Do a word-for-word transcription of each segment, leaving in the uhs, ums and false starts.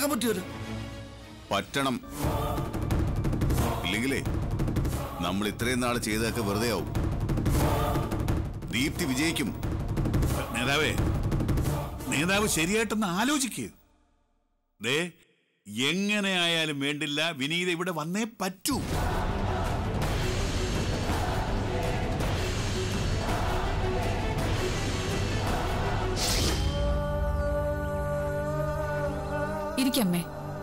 ഉണ്ടാക്കാൻ പറ്റുമല്ലോ. പറ്റണം. ഇല്ലെങ്കിലേ നമ്മൾ ഇത്രയും നാൾ ചെയ്തൊക്കെ വെറുതെ ആവും. ദീപ്തി വിജയിക്കും. നേതാവേ, നേതാവ് ശരിയായിട്ടൊന്ന് ആലോചിക്കുക. ദേ, എങ്ങനെ ആയാലും വേണ്ടില്ല, വിനീത ഇവിടെ വന്നേ പറ്റൂ. ഇരിക്കമ്മേ.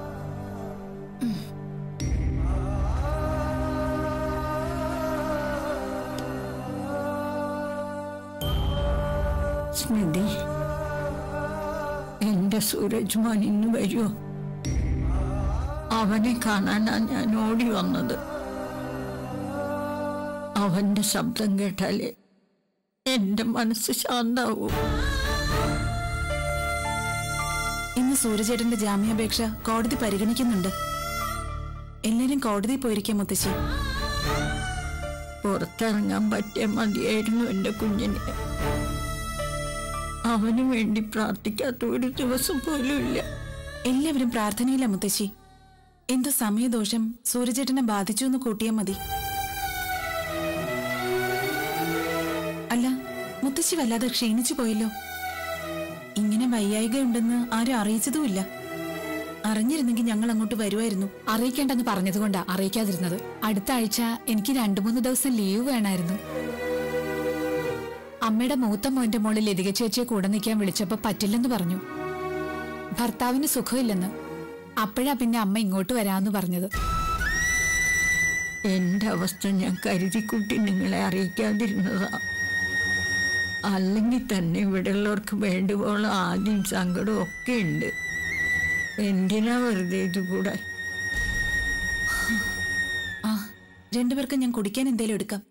സ്മൃതി, എന്റെ സൂരജ് മോൻ ഇന്ന് വരുമോ? അവനെ കാണാനാ ഞാൻ ഓടി വന്നത്. അവന്റെ ശബ്ദം കേട്ടാലേ എന്റെ മനസ്സ് ശാന്താവൂ. ഇന്ന് സൂര്യചേട്ടന്റെ ജാമ്യാപേക്ഷ കോടതി പരിഗണിക്കുന്നുണ്ട്. എല്ലാരും കോടതി പോയിരിക്കാം മുത്തശ്ശി. പുറത്തിറങ്ങാൻ പറ്റിയ മതിയായിരുന്നു എന്റെ കുഞ്ഞിനെ. അവന് വേണ്ടി പ്രാർത്ഥിക്കാത്ത ഒരു ദിവസം പോലും ഇല്ല. എല്ലാവരും പ്രാർത്ഥനയില്ല മുത്തശ്ശി. എന്തോ സമയദോഷം സൂര്യചേട്ടനെ ബാധിച്ചു എന്ന് കൂട്ടിയാൽ മതി. അല്ല, മുത്തശ്ശി വല്ലാതെ ക്ഷീണിച്ചു പോയല്ലോ. ഇങ്ങനെ വയ്യായികയുണ്ടെന്ന് ആരും അറിയിച്ചതുമില്ല. അറിഞ്ഞിരുന്നെങ്കിൽ ഞങ്ങൾ അങ്ങോട്ട് വരുമായിരുന്നു. അറിയിക്കേണ്ടെന്ന് പറഞ്ഞതുകൊണ്ടാ അറിയിക്കാതിരുന്നത്. അടുത്ത ആഴ്ച എനിക്ക് രണ്ടു മൂന്ന് ദിവസം ലീവ് വേണമായിരുന്നു. അമ്മയുടെ മൂത്ത മോന്റെ മോളിൽ ലതിക ചേച്ചിയെ കൂടെ നിൽക്കാൻ വിളിച്ചപ്പോ പറ്റില്ലെന്ന് പറഞ്ഞു. ഭർത്താവിന് സുഖമില്ലെന്ന്. അപ്പോഴാ പിന്നെ അമ്മ ഇങ്ങോട്ട് വരാമെന്ന് പറഞ്ഞത്. എന്റെ അവസ്ഥ ഞാൻ കരുതിക്കുട്ടി നിങ്ങളെ അറിയിക്കാതിരുന്നതാ. അല്ലെങ്കിൽ തന്നെ ഇവിടെയുള്ളവർക്ക് വേണ്ടുവോളം ആദ്യം സങ്കടവും ഒക്കെ ഉണ്ട്. എന്തിനാ വെറുതെ ഇതുകൂടെ? ആ, രണ്ടുപേർക്ക് ഞാൻ കുടിക്കാൻ എന്തേലും എടുക്കാം.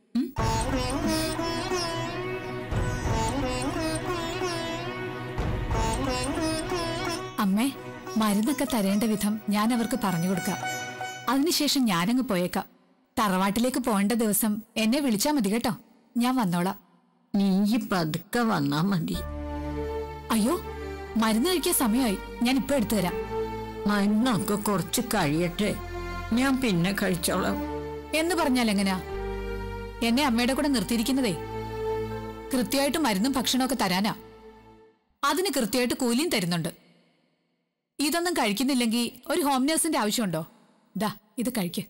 അമ്മേ, മരുന്നൊക്കെ തരേണ്ട വിധം ഞാൻ അവർക്ക് പറഞ്ഞു കൊടുക്കാം. അതിനുശേഷം ഞാനങ്ങ് പോയേക്കാം. തറവാട്ടിലേക്ക് പോകേണ്ട ദിവസം എന്നെ വിളിച്ചാ മതി കേട്ടോ. ഞാൻ വന്നോളാം. നീ പതുക്കെ വന്നാ മതി. അയ്യോ, മരുന്ന് കഴിക്കാൻ സമയമായി. ഞാൻ ഇപ്പൊ എടുത്തു തരാം. മരുന്നൊക്കെ കുറച്ച് കഴിയട്ടെ, ഞാൻ പിന്നെ കഴിച്ചോളാം. എന്ന് പറഞ്ഞാൽ എങ്ങനെയാ? എന്നെ അമ്മയുടെ കൂടെ നിർത്തിയിരിക്കുന്നതേ കൃത്യമായിട്ട് മരുന്നും ഭക്ഷണമൊക്കെ തരാനാ. അതിന് കൃത്യമായിട്ട് കൂലിയും തരുന്നുണ്ട്. ഇതൊന്നും കഴിക്കുന്നില്ലെങ്കിൽ ഒരു ഹോം നേഴ്സിന്റെ ആവശ്യമുണ്ടോ? ദാ ഇത് കഴിക്ക്.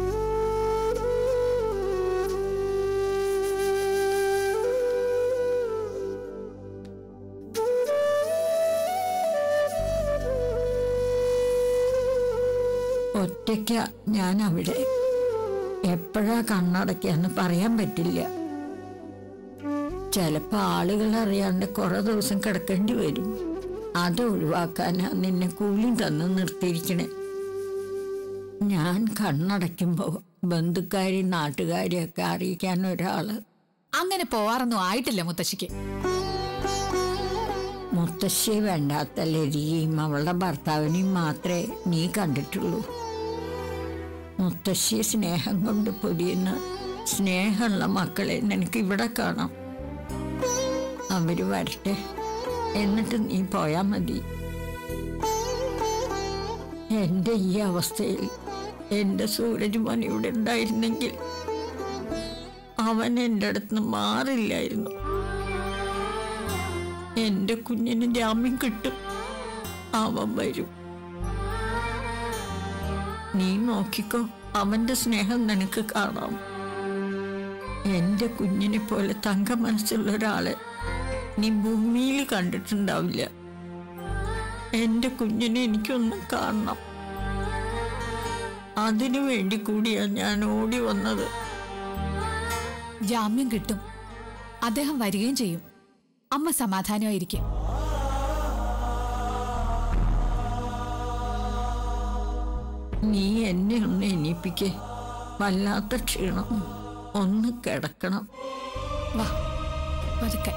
ഒറ്റയ്ക്ക ഞാൻ അവിടെ. എപ്പോഴാ കണ്ണടയ്ക്കാന്ന് പറയാൻ പറ്റില്ല. ചിലപ്പോ ആളുകൾ അറിയാണ്ട് കുറെ ദിവസം കിടക്കേണ്ടി വരും. അത് ഒഴിവാക്കാനാ നിന്നെ കൂലിയും തന്ന് നിർത്തിയിരിക്കണേ. ഞാൻ കണ്ണടയ്ക്കുമ്പോ ബന്ധുക്കാരി നാട്ടുകാരിയൊക്കെ അറിയിക്കാൻ ഒരാള്. അങ്ങനെ പോവാറൊന്നും ആയിട്ടില്ല മുത്തശ്ശിക്ക്. മുത്തശ്ശി വേണ്ടാത്ത ലതികയും അവളുടെ ഭർത്താവിനെയും മാത്രമേ നീ കണ്ടിട്ടുള്ളൂ. മുത്തശ്ശി സ്നേഹം കൊണ്ട് പൊതിയുന്ന സ്നേഹമുള്ള മക്കളെ നിനക്ക് ഇവിടെ കാണാം. അവര് വരട്ടെ, എന്നിട്ട് നീ പോയാ മതി. എന്റെ ഈ അവസ്ഥയിൽ എന്റെ സൂരജ് മോൻ ഇവിടെ ഉണ്ടായിരുന്നെങ്കിൽ അവൻ എൻ്റെ അടുത്ത് മാറില്ലായിരുന്നു. എന്റെ കുഞ്ഞിന് ജാമ്യം കിട്ടും. അവൻ വരും. നീ നോക്കിക്കോ, അവന്റെ സ്നേഹം നിനക്ക് കാണാം. എന്റെ കുഞ്ഞിനെ പോലെ തങ്ക മനസ്സുള്ള ഒരാളെ നീ ഭൂമിയിൽ കണ്ടിട്ടുണ്ടാവില്ല. എന്റെ കുഞ്ഞിനെ എനിക്കൊന്ന് കാണണം. അതിനു വേണ്ടി കൂടിയാ ഞാൻ ഓടി വന്നത്. ജാമ്യം കിട്ടും. അദ്ദേഹം വരികയും ചെയ്യും. അമ്മ സമാധാനമായിരിക്കും. നീ എന്നെ ഒന്ന് എണീപ്പിക്കേ. വല്ലാത്ത ക്ഷീണം. ഒന്ന് കിടക്കണം. വാ പതുക്കെ.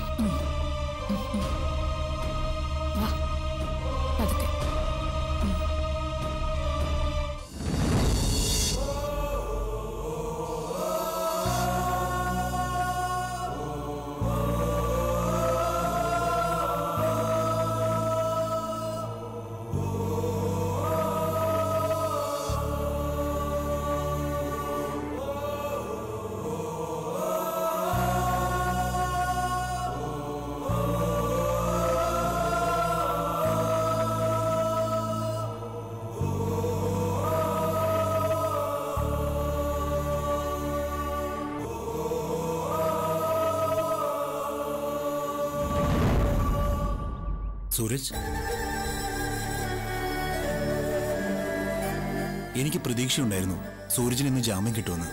വാ പതുക്കെ. സൂരജ്, എനിക്ക് പ്രതീക്ഷയുണ്ടായിരുന്നു സൂരജിന് ഇന്ന് ജാമ്യം കിട്ടുമെന്ന്.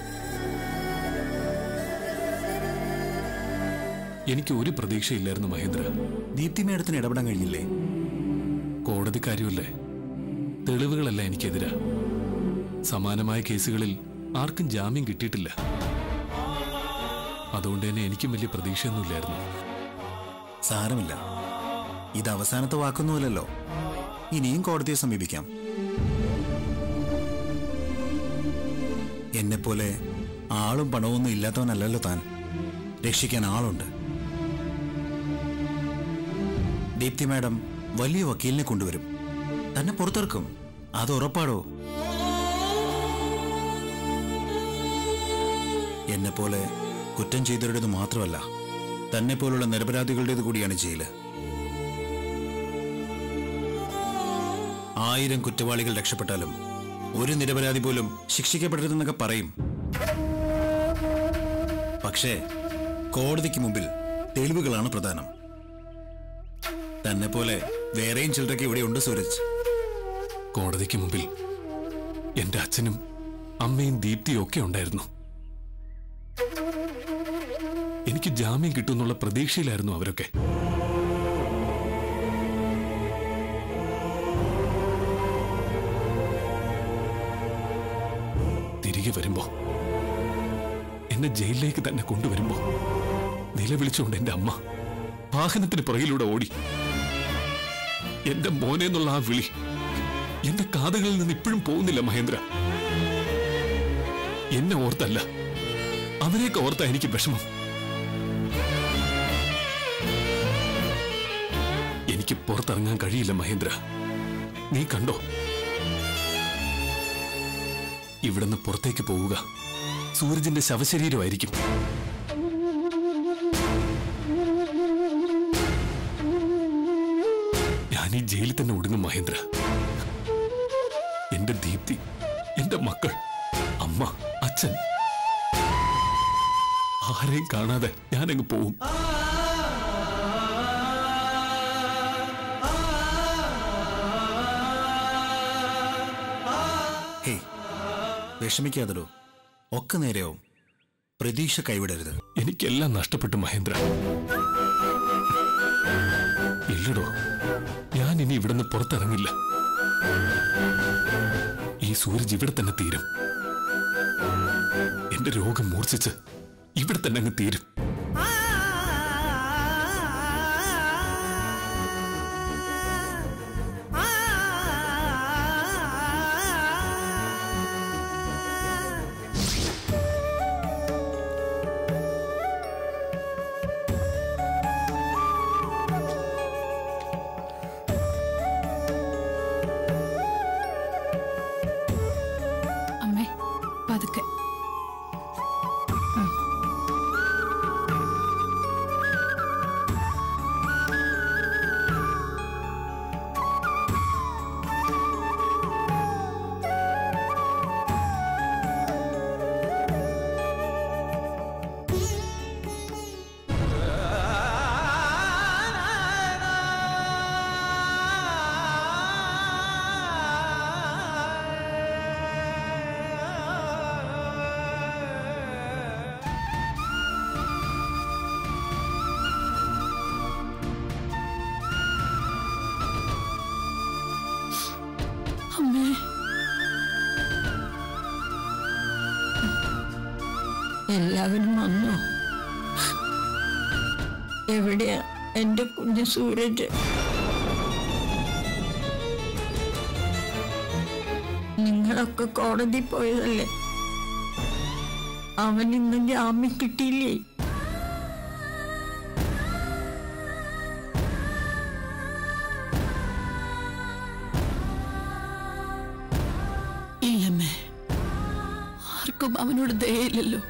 എനിക്ക് ഒരു പ്രതീക്ഷയില്ലായിരുന്നു മഹേന്ദ്ര. ദീപ്തി മേഡത്തിന് ഇടപെടാൻ കഴിഞ്ഞില്ലേ? കോടതി കാര്യമല്ലേ, തെളിവുകളല്ല എനിക്കെതിരാ. സമാനമായ കേസുകളിൽ ആർക്കും ജാമ്യം കിട്ടിയിട്ടില്ല. അതുകൊണ്ട് തന്നെ എനിക്കും വലിയ പ്രതീക്ഷയൊന്നുമില്ലായിരുന്നു. സാരമില്ല, ഇത് അവസാനത്തെ വാക്കൊന്നുമല്ലല്ലോ. ഇനിയും കോടതിയെ സമീപിക്കാം. എന്നെപ്പോലെ ആളും പണമൊന്നും ഇല്ലാത്തവനല്ലല്ലോ താൻ. രക്ഷിക്കാൻ ആളുണ്ട്. ദീപ്തി മാഡം വലിയ വക്കീലിനെ കൊണ്ടുവരും. തന്നെ പുറത്തിറക്കും. അത് ഉറപ്പാടോ? എന്നെപ്പോലെ കുറ്റം ചെയ്തവരുടേത് മാത്രമല്ല, തന്നെ പോലുള്ള നിരപരാധികളുടേത് കൂടിയാണ് ജയില്. ആയിരം കുറ്റവാളികൾ രക്ഷപ്പെട്ടാലും ഒരു നിരപരാധി പോലും ശിക്ഷിക്കപ്പെടരുതെന്നൊക്കെ പറയും. പക്ഷേ കോടതിക്ക് മുമ്പിൽ തെളിവുകളാണ് പ്രധാനം. തന്നെ പോലെ വേറെയും ചിലരൊക്കെ ഇവിടെയുണ്ട് സൂരജ്. കോടതിക്ക് മുമ്പിൽ എന്റെ അച്ഛനും അമ്മയും ദീപ്തിയും ഒക്കെ ഉണ്ടായിരുന്നു. എനിക്ക് ജാമ്യം കിട്ടുമെന്നുള്ള പ്രതീക്ഷയിലായിരുന്നു അവരൊക്കെ. തിരികെ വരുമ്പോ, എന്നെ ജയിലിലേക്ക് തന്നെ കൊണ്ടുവരുമ്പോ നിലവിളിച്ചുകൊണ്ട് എന്റെ അമ്മ വാഹനത്തിന് പുറകിലൂടെ ഓടി. എന്റെ മോനെ എന്നുള്ള ആ വിളി എന്റെ കാതുകളിൽ നിന്ന് ഇപ്പോഴും പോകുന്നില്ല മഹേന്ദ്ര. എന്നെ ഓർത്തല്ല, അവരെയൊക്കെ ഓർത്താ എനിക്ക് വിഷമം. എനിക്ക് പുറത്തിറങ്ങാൻ കഴിയില്ല മഹേന്ദ്ര. നീ കണ്ടോ, ഇവിടുന്ന് പുറത്തേക്ക് പോവുക സൂരജിന്റെ ശവശരീരമായിരിക്കും. ഞാൻ ഈ ജയിലിൽ തന്നെ ഒടുങ്ങും മഹേന്ദ്ര. എന്റെ ദീപ്തി, എന്റെ മക്കൾ, അമ്മ, അച്ഛൻ ആരെയും കാണാതെ ഞാനങ്ങ് പോവും. ഹേ, വിഷമിക്കാതടോ, ഒക്കെ നേരെയാവും. പ്രതീക്ഷ കൈവിടരുത്. എനിക്കെല്ലാം നഷ്ടപ്പെട്ടു മഹേന്ദ്ര. ഇല്ലടോ, ഞാൻ ഇനി ഇവിടുന്ന് പുറത്തിറങ്ങില്ല. ഈ സൂരജ് ഇവിടെ തന്നെ തീരും. എന്റെ രോഗം മൂർച്ഛിച്ച് ഇവിടെ തന്നെ അങ്ങ് തീരും. അമ്മേ, പതുക്കെ. അമ്മേ, എല്ലാവരും വന്നോ? എവിടെയാ എന്റെ കുഞ്ഞു സൂരജ്? നിങ്ങളൊക്കെ കോടതി പോയതല്ലേ? അവൻ ഇന്ന് ജാമ്യം കിട്ടിയില്ലേ? ഇല്ലമ്മേ, ആർക്കും അവനോട് ദയയില്ലല്ലോ.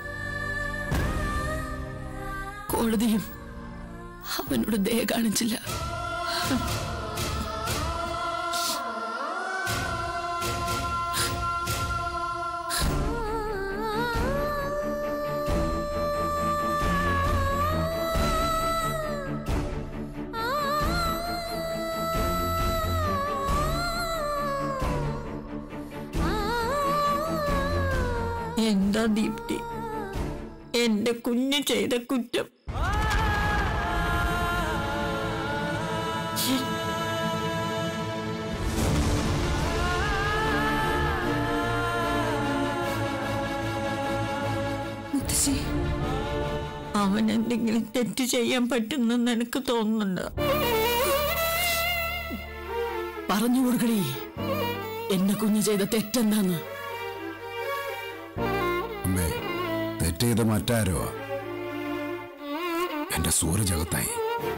കോടതിയും അവനോട് ദയ കാണിച്ചില്ല. എന്താ ദീപ്തി എന്റെ കുഞ്ഞ് ചെയ്ത കുറ്റം? മുത്തശ്ശി, അവൻ എന്തെങ്കിലും തെറ്റ് ചെയ്യാൻ പറ്റുന്നെന്ന് എനിക്ക് തോന്നുന്നുണ്ട്. പറഞ്ഞു കൊടുക്കണേ എന്നെ കുഞ്ഞ് ചെയ്ത തെറ്റെന്താന്ന്. അമ്മേ, തെറ്റ് ചെയ്ത മറ്റാരോ എന്റെ സൂരജകത്തായി.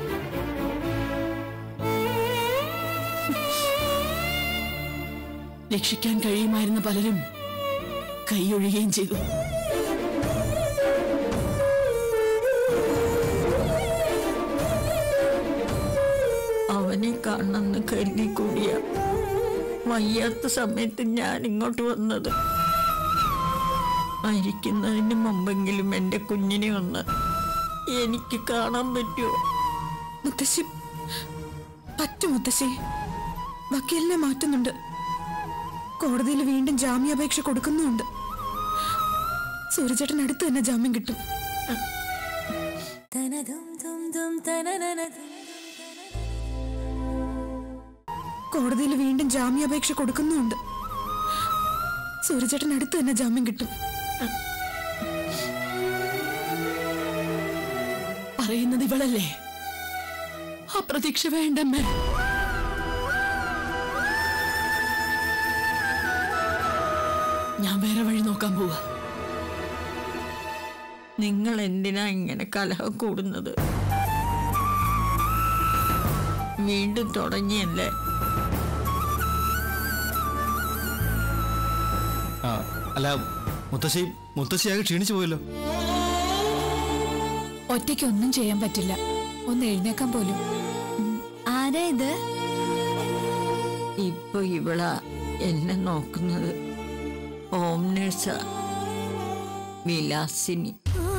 രക്ഷിക്കാൻ കഴിയുമായിരുന്ന പലരും കൈയൊഴുകയും ചെയ്തു. അവനെ കാണണമെന്ന് കരുതി കൂടിയ വയ്യാത്ത സമയത്ത് ഞാൻ ഇങ്ങോട്ട് വന്നത്. മരിക്കുന്നതിന് മുമ്പെങ്കിലും എന്റെ കുഞ്ഞിനെ ഒന്ന് എനിക്ക് കാണാൻ പറ്റുമോ? മുത്തശ്ശി, പറ്റും മുത്തശ്ശി. വക്കീലിനെ മാറ്റുന്നുണ്ട്. കോടതിയിൽ വീണ്ടും ജാമ്യാപേക്ഷ കൊടുക്കുന്നുണ്ട്. സൂര്യചേട്ടൻ അടുത്ത് തന്നെ ജാമ്യം കിട്ടും. കോടതിയിൽ വീണ്ടും ജാമ്യാപേക്ഷ കൊടുക്കുന്നുണ്ട്. സൂര്യചേട്ടൻ അടുത്ത് തന്നെ ജാമ്യം കിട്ടും. പറയുന്നത് ഇവളല്ലേ? ആ പ്രതീക്ഷ വേണ്ടമ്മേ. ഞാൻ വേറെ വഴി നോക്കാൻ പോവാ. നിങ്ങൾ എന്തിനാ ഇങ്ങനെ കലഹം കൂടുന്നത്? വീണ്ടും തുടങ്ങിയല്ലേ? അല്ല മുത്തശ്ശി, മുത്തശ്ശിയാകെ ക്ഷീണിച്ചു പോയല്ലോ. ഒറ്റയ്ക്ക് ഒന്നും ചെയ്യാൻ പറ്റില്ല. ഒന്ന് എഴുന്നേക്കാൻ പോലും. ആരാ ഇത്? ഇപ്പൊ ഇവള എന്നെ നോക്കുന്നത്. Home nurse Vilasini.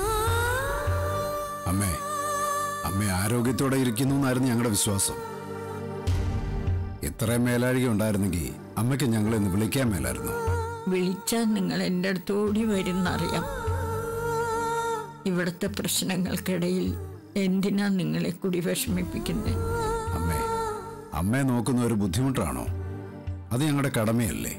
അമ്മേ, അമ്മ ആരോഗ്യത്തോടെ ഇരിക്കുന്നു എന്നായിരുന്നു ഞങ്ങളുടെ വിശ്വാസം. ഇത്രയും മേലാഴിക ഉണ്ടായിരുന്നെങ്കിൽ അമ്മയ്ക്ക് ഞങ്ങളെ ഒന്ന് വിളിക്കാൻ മേലായിരുന്നു. വിളിച്ചാൽ നിങ്ങൾ എൻ്റെ അടുത്ത് ഓടി വരുന്നറിയാം. ഇവിടുത്തെ പ്രശ്നങ്ങൾക്കിടയിൽ എന്തിനാ നിങ്ങളെ കൂടി വിഷമിപ്പിക്കുന്നത്? അമ്മേ, അമ്മയെ നോക്കുന്ന ഒരു ബുദ്ധിമുട്ടാണോ? അത് ഞങ്ങളുടെ കടമയല്ലേ?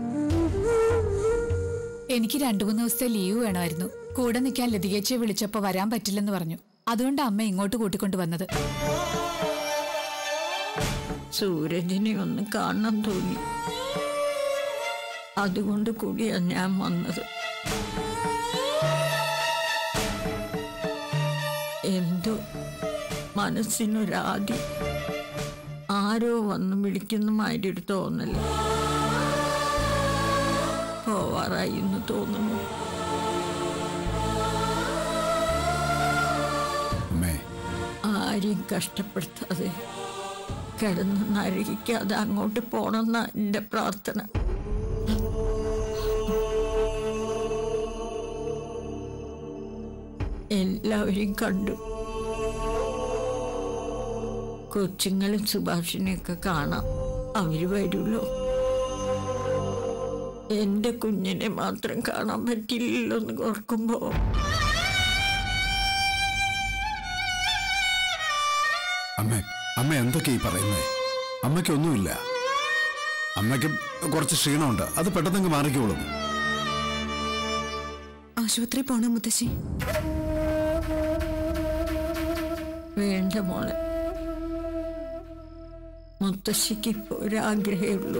എനിക്ക് രണ്ടു മൂന്ന് ദിവസത്തെ ലീവ് വേണമായിരുന്നു. കൂടെ നിൽക്കാൻ ലതികേച്ചിയെ വിളിച്ചപ്പോ വരാൻ പറ്റില്ലെന്ന് പറഞ്ഞു. അതുകൊണ്ട് അമ്മ ഇങ്ങോട്ട് കൂട്ടിക്കൊണ്ടു വന്നത്. സൂരജിനെ ഒന്ന് കാണാൻ തോന്നി. അതുകൊണ്ട് കൂടിയാ ഞാൻ വന്നത്. എന്തോ മനസ്സിനൊരാദി. ആരോ വന്ന് വിളിക്കുന്ന മാതിരി ഒരു തോന്നല്. പോവാറായി എന്ന് തോന്നുന്നു. ആരെയും കഷ്ടപ്പെടുത്താതെ കിടന്ന് നരകിക്കാതെ അങ്ങോട്ട് പോണെന്ന എൻ്റെ പ്രാർത്ഥന. എല്ലാവരെയും കണ്ടു. കൊച്ചുങ്ങളും സുഭാഷിനെയൊക്കെ കാണാം. അവര് വരുമല്ലോ. എന്റെ കുഞ്ഞിനെ മാത്രം കാണാൻ പറ്റില്ലല്ലോ എന്ന് ഓർക്കുമ്പോ അമ്മ അമ്മ എന്തൊക്കെ ഈ പറയുന്നേ? അമ്മയ്ക്കൊന്നുമില്ല. അമ്മയ്ക്ക് കുറച്ച് ക്ഷീണമുണ്ട്. അത് പെട്ടെന്ന് മാറിക്കോളും. ആശുപത്രി പോണം മുത്തശ്ശി. വേണ്ട മോളെ, മുത്തശ്ശിക്ക് ഇപ്പൊ ഒരാഗ്രഹമേ ഉള്ളൂ.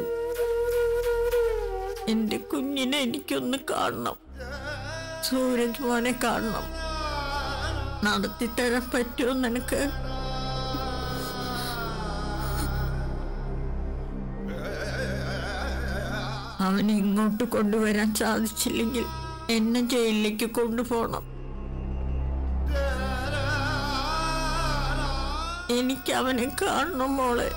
എന്റെ കുഞ്ഞിനെ എനിക്കൊന്ന് കാണണം. സൂരജ് മോനെ കാണണം. നടത്തിത്തരാൻ പറ്റുമോ നിനക്ക്? അവനെ ഇങ്ങോട്ട് കൊണ്ടുവരാൻ സാധിച്ചില്ലെങ്കിൽ എന്നെ ജയിലിലേക്ക് കൊണ്ടുപോകണം. എനിക്ക് അവനെ കാണണം മോളെ.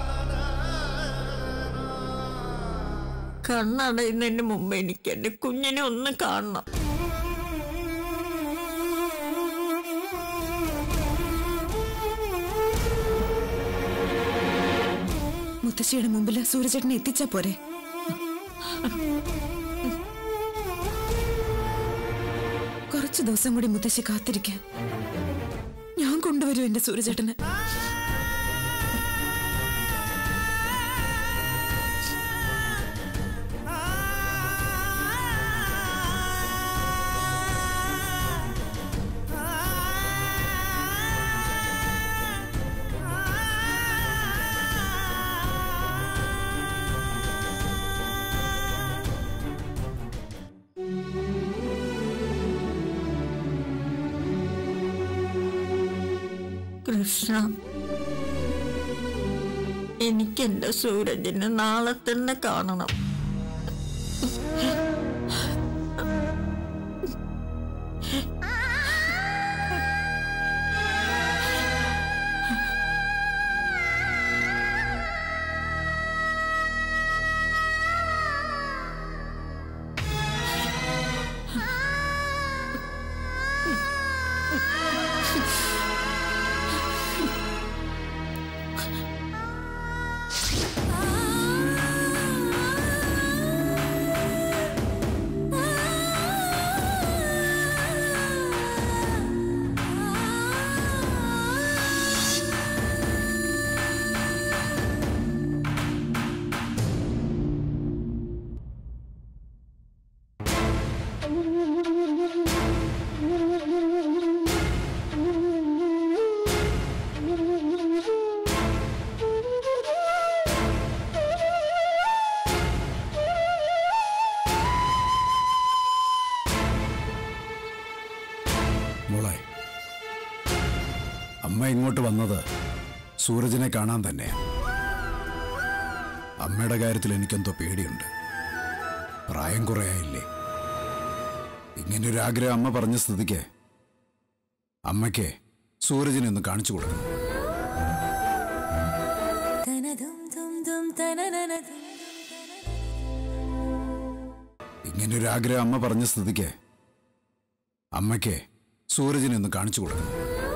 കണ്ണടയുന്നതിന് മുമ്പ് എനിക്ക് എന്റെ കുഞ്ഞിനെ ഒന്ന് കാണണം. മുത്തശ്ശിയുടെ മുമ്പിൽ സൂര്യചേട്ടനെ എത്തിച്ചാ പോരെ? കുറച്ചു ദിവസം കൂടി മുത്തശ്ശി കാത്തിരിക്കാൻ. ഞാൻ കൊണ്ടുവരും എന്റെ സൂര്യചേട്ടന്. കൃഷ്ണ, എനിക്കെന്റെ സൂരജിനെ നാളെ തന്നെ കാണണം. മോളെ, അമ്മ ഇങ്ങോട്ട് വന്നത് സൂരജിനെ കാണാൻ തന്നെയാ. അമ്മയുടെ കാര്യത്തിൽ എനിക്കെന്തോ പേടിയുണ്ട്. പ്രായം കുറയായില്ലേ? ഇങ്ങനൊരാഗ്രഹം അമ്മ പറഞ്ഞ സ്ഥിതിക്ക് അമ്മയ്ക്ക് സൂരജിനെ ഒന്ന് കാണിച്ചു കൊടുക്കണം. ഇങ്ങനൊരാഗ്രഹം അമ്മ പറഞ്ഞ സ്ഥിതിക്ക് അമ്മയ്ക്ക് സൂരജിനെ ഒന്ന് കാണിച്ചു കൊടുക്കണം.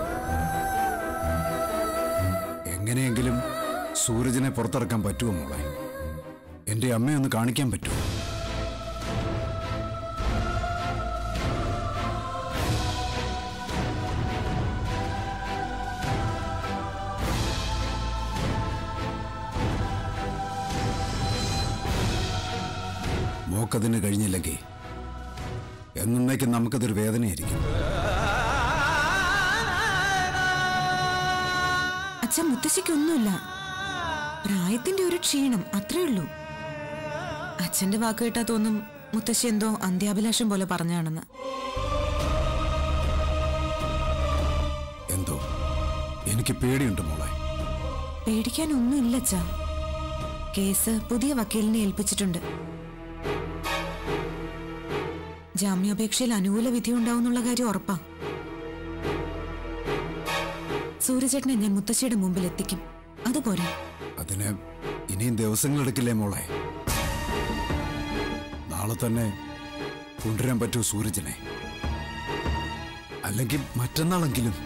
എങ്ങനെയെങ്കിലും സൂരജിനെ പുറത്തിറക്കാൻ പറ്റുമോ മോളെ? എന്റെ അമ്മയെ ഒന്ന് കാണിക്കാൻ പറ്റുമോ? മോക്കതിന് കഴിഞ്ഞില്ലെങ്കിൽ എന്നേക്കും നമുക്കതൊരു വേദനയായിരിക്കും. അച്ഛൻ, മുത്തശ്ശിക്കൊന്നുമില്ല. പ്രായത്തിന്റെ ഒരു ക്ഷീണം, അത്രേ ഉള്ളൂ. അച്ഛന്റെ വാക്ക് കേട്ടാ തോന്നും മുത്തശ്ശി എന്തോ അന്ത്യാഭിലാഷം പോലെ പറഞ്ഞാണെന്ന്. എന്തോ എനിക്ക് പേടിയുണ്ട് മോളെ. പേടിക്കാനൊന്നുമില്ല അച്ഛാ. കേസ് പുതിയ വക്കീലിനെ ഏൽപ്പിച്ചിട്ടുണ്ട്. ജാമ്യാപേക്ഷയിൽ അനുകൂല വിധി ഉണ്ടാവുന്നുള്ള കാര്യം ഉറപ്പാ. സൂര്യചേട്ടനെ ഞാൻ മുത്തശ്ശിയുടെ മുമ്പിൽ എത്തിക്കും. അതുപോലെ അതിന് ഇനിയും ദിവസങ്ങളെടുക്കില്ലേ മോളെ? നാളെ തന്നെ കൊണ്ടുവരാൻ പറ്റൂ സൂരജിനെ? അല്ലെങ്കിൽ മറ്റന്നാളെങ്കിലും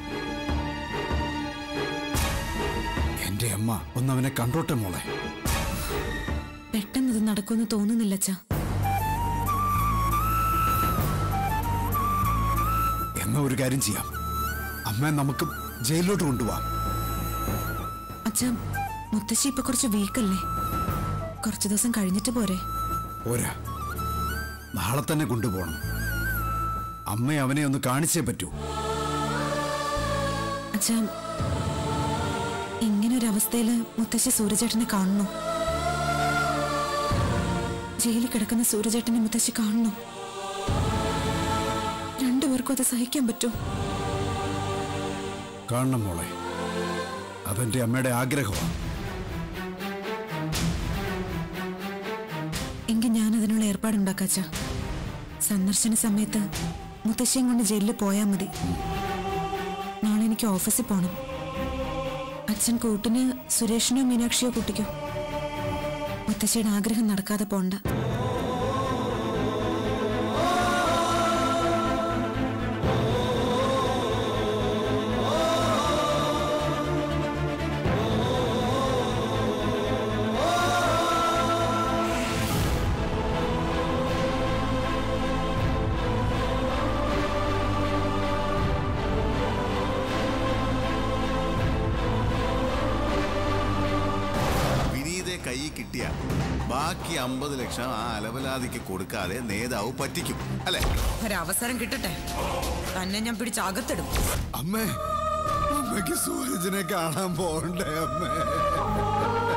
എന്റെ അമ്മ ഒന്നവനെ കണ്ടോട്ടെ മോളെ. പെട്ടെന്ന് ഇത് നടക്കുമെന്ന് തോന്നുന്നില്ല അച്ഛാ. എന്നാ ഒരു കാര്യം ചെയ്യാം, അമ്മ നമുക്ക് ജയിലിലോട്ട് കൊണ്ടുപോവാം. അച്ഛാ, മുത്തശ്ശി ഇപ്പൊ കുറച്ച് വീക്കല്ലേ? കുറച്ചു ദിവസം കഴിഞ്ഞിട്ട് പോരെ? പോരാ, നാളെ തന്നെ കൊണ്ടുപോകണം. അമ്മ അവനെ ഒന്ന് കാണിച്ചേ പറ്റൂ. അച്ഛാ, ഇങ്ങനൊരവസ്ഥയില് മുത്തശ്ശി സൂര്യചേട്ടനെ കാണണോ? ജയിലിൽ കിടക്കുന്ന സൂര്യചേട്ടനെ മുത്തശ്ശി കാണണോ? രണ്ടുപേർക്കും അത് സഹിക്കാൻ പറ്റൂ? കാണണം മോളെ, അതെന്റെ അമ്മയുടെ ആഗ്രഹമാണ്. എങ്കിൽ ഞാൻ അതിനുള്ള ഏർപ്പാടുണ്ടാക്കാച്ച. സന്ദർശന സമയത്ത് മുത്തശ്ശിയും കൊണ്ട് ജയിലിൽ പോയാൽ മതി. നാളെ എനിക്ക് ഓഫീസിൽ പോകണം. അച്ഛൻ കൂട്ടിന് സുരേഷിനോ മീനാക്ഷിയോ കൂട്ടിക്കോ. മുത്തശ്ശിയുടെ ആഗ്രഹം നടക്കാതെ പോണ്ട. കൈ കിട്ടിയ ബാക്കി അമ്പത് ലക്ഷം ആ അലവലാതിക്ക് കൊടുക്കാതെ നേതാവ് പറ്റിക്കും അല്ലെ? ഒരവസരം കിട്ടട്ടെ, തന്നെ ഞാൻ പിടിച്ച് അകത്തിടും. അമ്മേ, അമ്മയ്ക്ക് സൂരജിനെ കാണാൻ പോകണ്ടേ അമ്മേ?